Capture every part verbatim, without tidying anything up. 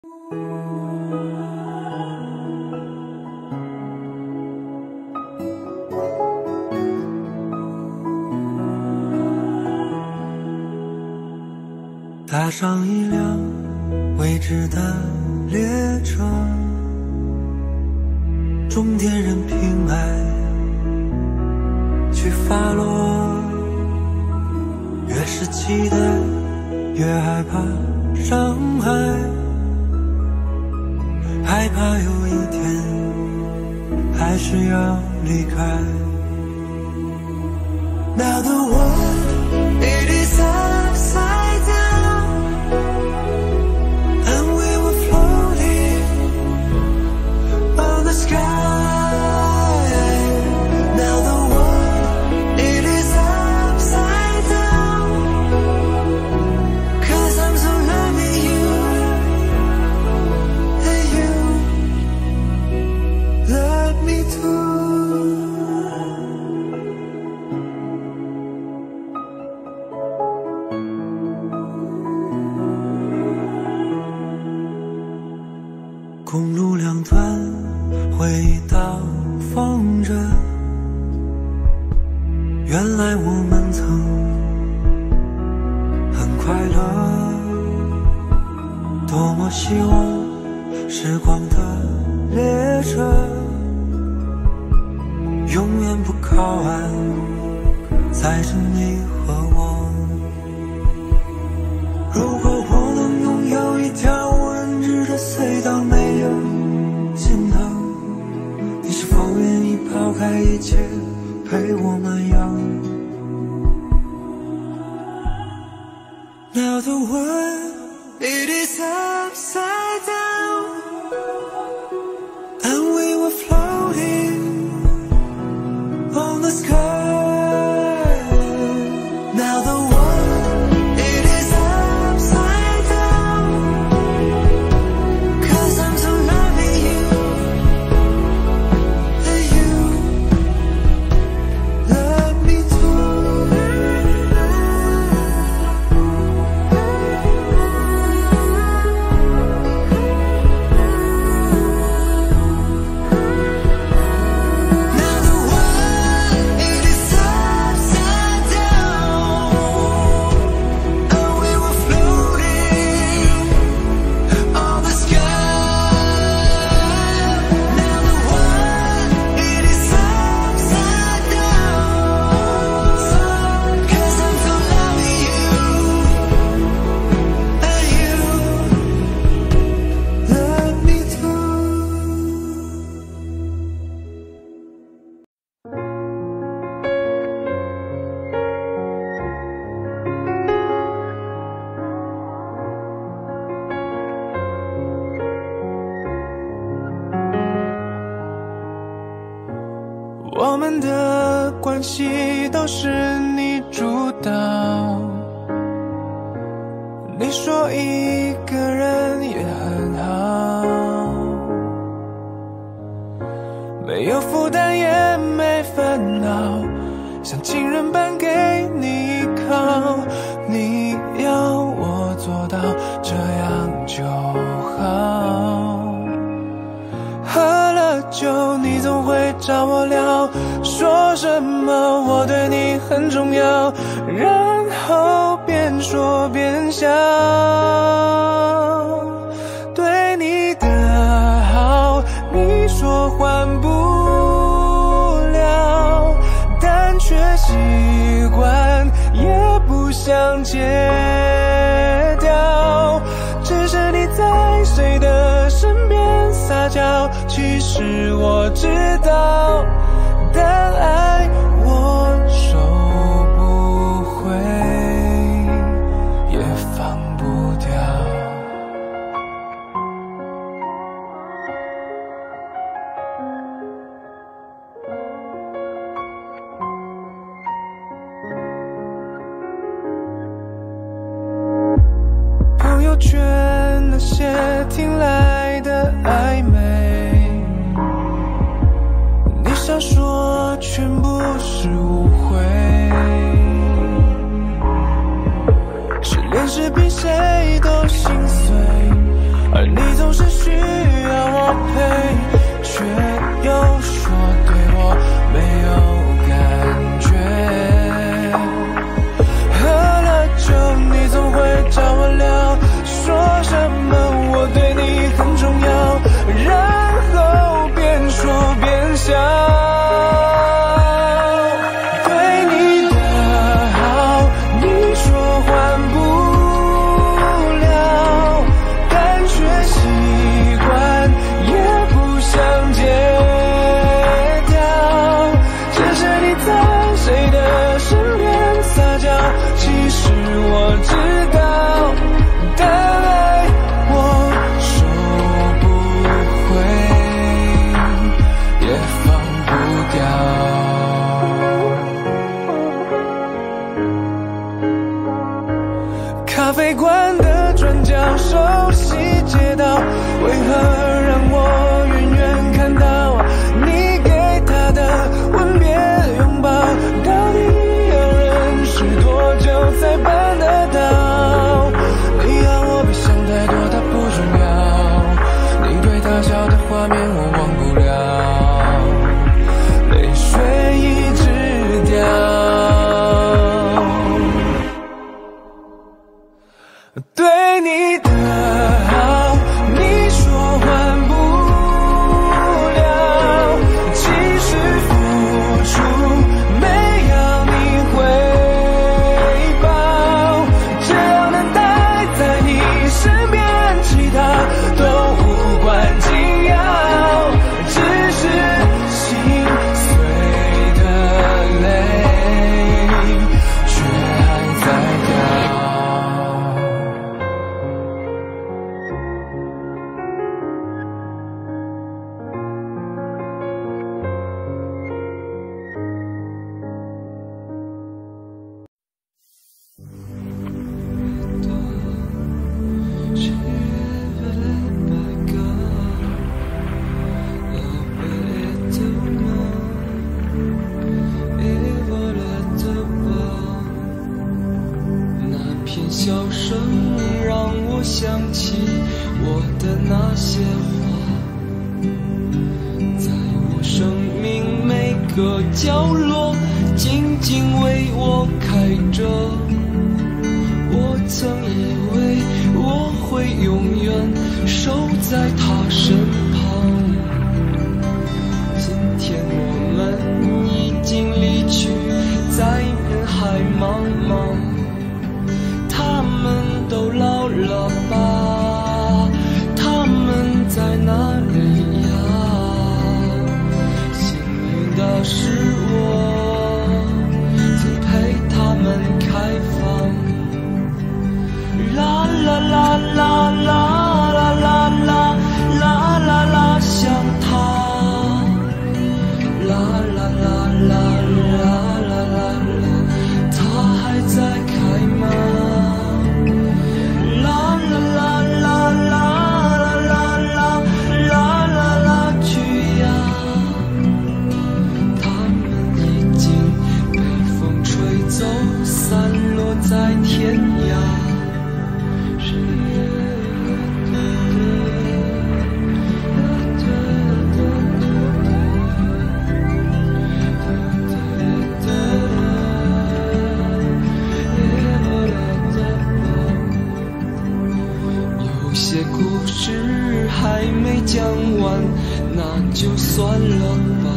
搭上一辆未知的列车，终点任凭爱去发落。越是期待，越害怕伤害，害怕有一天还是要离开。Now the world it is upside down, and we were floating on the sky. Now the world it is upside down, 'cause I'm so loving you, and you love me too.公路两端回忆倒放着，原来我们曾很快乐。多么希望时光的列车永远不靠岸，载着你和我。如果我能拥有一条无人知的隧道，没有尽头，你是否愿意抛开一切陪我漫游？ Now the world it is upside down, and we were floating on the sky. Now the world it is upside down, 'cause I'm so loving you, and you love me too. Now the world it is upside down, and we were floating on the sky. Now the world it is upside down, 'cause I'm so loving you, and you love me too. 我们的关系都是你主导，你说一个人也很好，没有负担也没烦恼，像亲人般给你依靠。你要我做到这样就好。喝了酒，你总会找我聊，说什么我对你很重要，然后边说边笑。对你的好，你说还不了，但却习惯，也不想戒掉。只是你在谁的身边撒娇，其实我知道，但爱我收不回，也放不掉。朋友圈那些听来的暧昧，你想说全部是误会，失恋时比谁都心碎，而你的那些花，在我生命每个角落静静为我开着。我曾以为我会永远守在他身旁，今天我们已经离去，在人海茫茫。他们都老了吧？他们在哪里呀？幸运的是我曾陪他们开放。啦啦啦啦啦啦啦啦啦啦啦，想他。啦啦啦啦啦啦啦啦，他还在开吗？啦啦啦啦啦啦啦啦啦啦啦，去呀！他们已经被风吹走，散落在天涯。故事还没讲完，那就算了吧。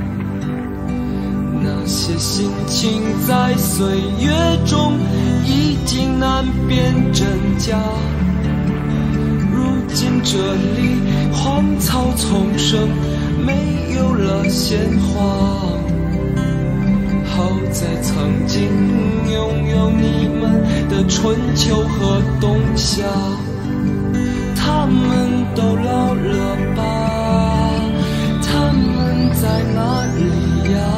那些心情在岁月中已经难辨真假。如今这里荒草丛生，没有了鲜花。好在曾经拥有你们的春秋和冬夏。他们都老了吧？他们在哪里呀？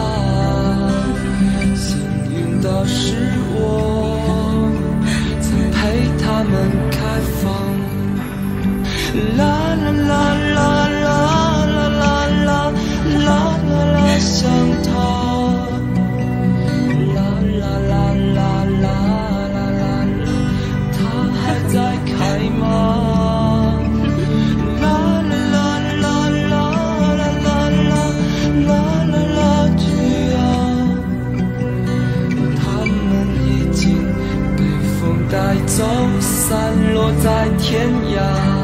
幸运的是我曾陪他们开放。啦啦啦啦啦啦啦啦啦啦啦，想他。啦啦啦啦啦啦啦啦，他还在开吗？带走，散落在天涯。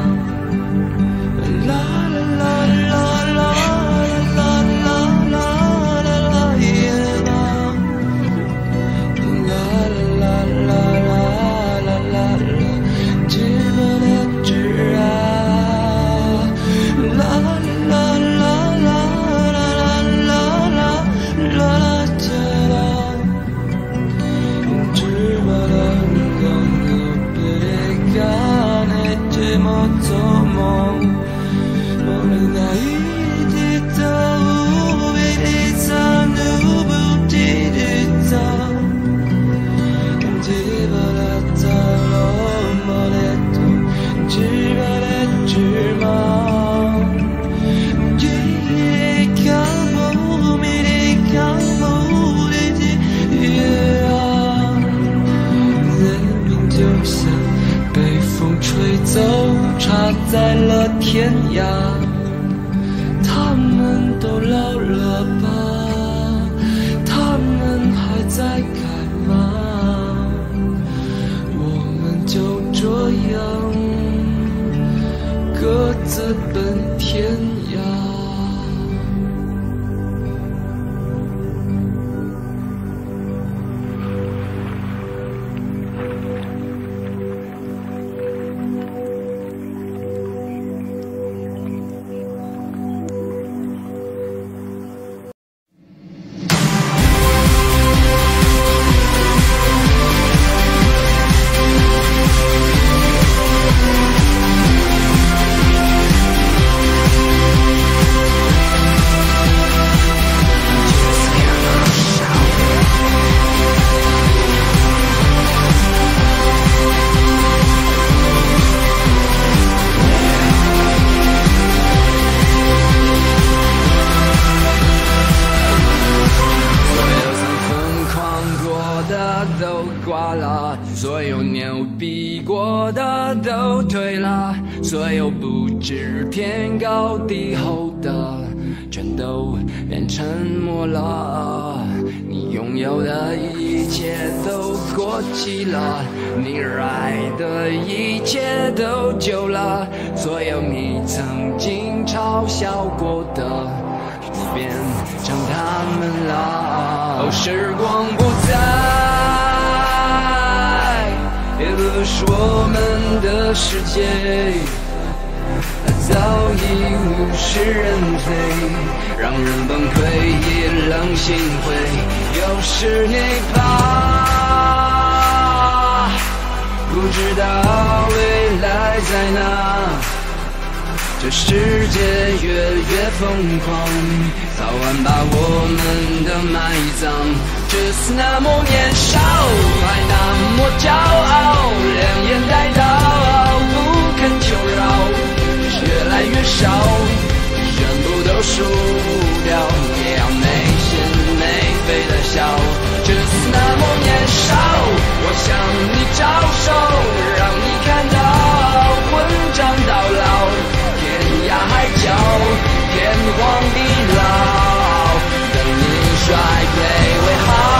啦啦啦啦啦啦啦啦啦啦耶啦！啦啦啦啦啦啦啦，知不得知啊！啦啦啦啦啦啦啦啦啦啦知道，知不得。もっとも俺がいてた上でさぬぶって出た自分だったろもれと自分で自慢一个不迷的看不的夜啊人民就像被风吹走，插在了天涯。他们都老了吧？他们还在开吗？我们就这样各自奔天涯。 所有不知天高地厚的，全都变沉默了。你拥有的一切都过期了，你热爱的一切都旧了，所有你曾经嘲笑过的，你变成他们了。哦，时光不再，也不是我们的世界，早已物是人非，让人崩溃，意冷心灰。有时你怕，不知道未来在哪，这世界越越疯狂，早晚把我们的埋葬。只是那么年少，还那么骄傲，两眼带刀，不肯求饶，越来越少，全部都输掉，也要没心没肺的笑。只是那么年少，我向你招手，让你看到混账到老，天涯海角，天荒地老，等你衰退为好。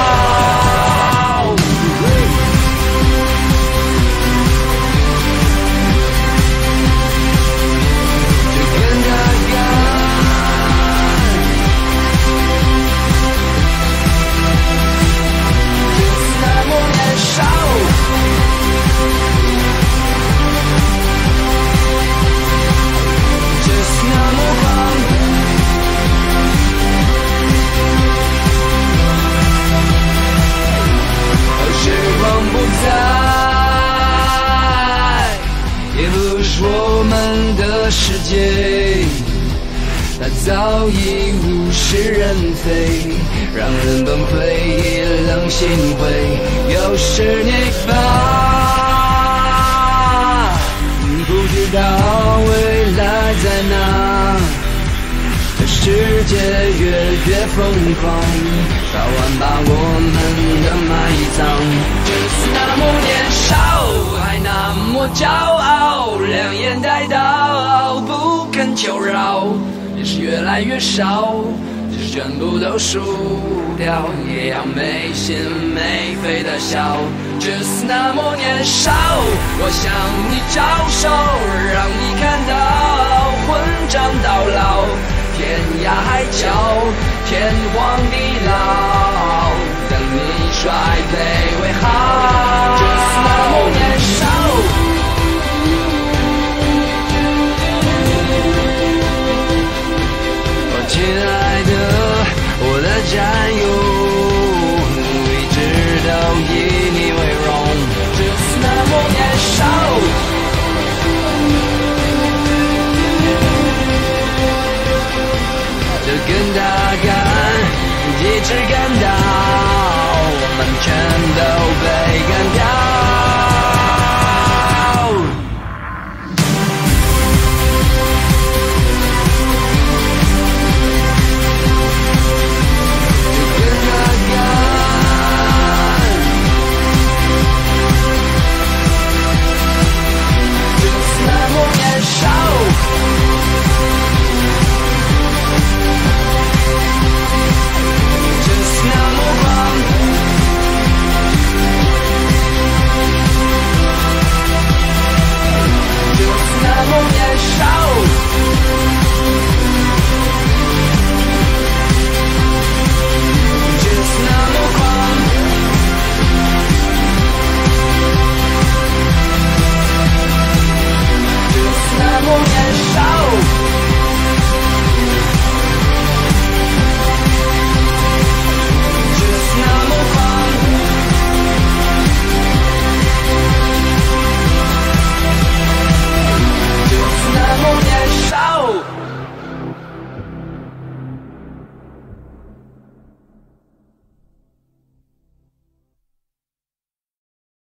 世界，它早已物是人非，让人崩溃，意冷心灰。有时你怕，不知道未来在哪，这世界越越疯狂，早晚把我们的埋葬。只是那么年少，还那么骄傲，两眼带刀，不肯求饶，也是越来越少，这全部都输掉，也要没心没肺的笑。只是那么年少，我向你招手，让你看到混账到老，天涯海角，天荒地老，等你衰退。